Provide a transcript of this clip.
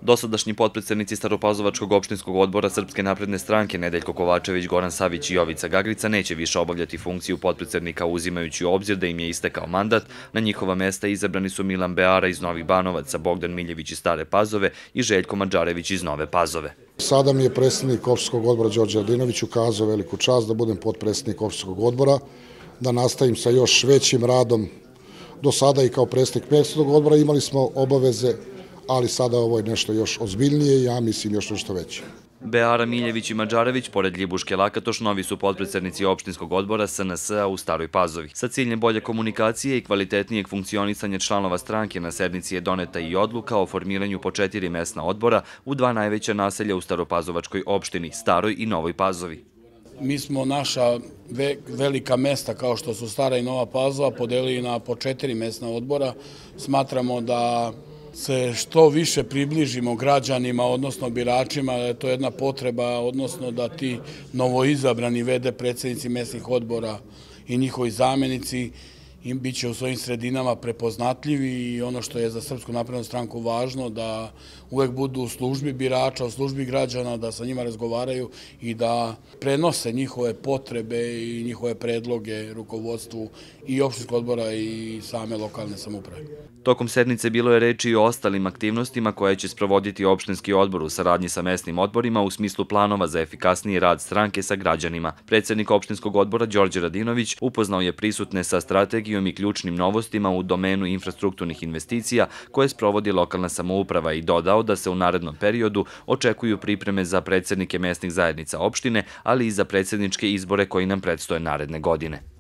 Dosadašnji potpredsednici Staropazovačkog opštinskog odbora Srpske napredne stranke Nedeljko Kovačević, Goran Savić i Jovica Gagrica neće više obavljati funkciju potpredsednika uzimajući u obzir da im je istekao mandat. Na njihova mesta izabrani su Milan Beara iz Novih Banovaca, Bogdan Miljević iz Stare Pazove i Željko Madžarević iz Nove Pazove. Sada mi je predsednik opštinskog odbora Đorđe Radinović ukazao veliku čast da budem potpredsednik opštinskog odbora, da nastavim sa još većim radom. Do sada i kao predsednik mesnog odbora imali smo obaveze, ali sada ovo je nešto još ozbiljnije i ja mislim još nešto veće. Beara, Miljević i Madžarević, pored Ljibuške Lakatoš, novi su potpredsednici opštinskog odbora SNS-a u Staroj Pazovi. Sa ciljem bolje komunikacije i kvalitetnijeg funkcionisanja članova stranke na sednici je doneta i odluka o formiranju po 4 mesna odbora u 2 najveća naselja u Staropazovačkoj opštini, Staroj i Novoj Pazovi. Mi smo naša velika mesta kao što su Stara i Nova Pazova podelili na po 4 mesna odbora. Smatramo da se što više približimo građanima, odnosno biračima, da je to jedna potreba, odnosno da ti novoizabrani VD predsednici mesnih odbora i njihovi zamenici bit će u svojim sredinama prepoznatljivi i ono što je za Srpsku naprednu stranku važno, da uvek budu u službi birača, u službi građana, da sa njima razgovaraju i da prenose njihove potrebe i njihove predloge rukovodstvu i opštinskog odbora i same lokalne samouprave. Tokom sednice bilo je reči i o ostalim aktivnostima koje će sprovoditi opštinski odbor u saradnji sa mesnim odborima u smislu planova za efikasniji rad stranke sa građanima. Predsednik opštinskog odbora Đorđe Radinović upoznao je prisutne sa strategijom i ključnim novostima u domenu infrastrukturnih investicija koje sprovodi lokalna samouprava i dodao da se u narednom periodu očekuju pripreme za predsednike mesnih zajednica opštine, ali i za predsedničke izbore koji nam predstoje naredne godine.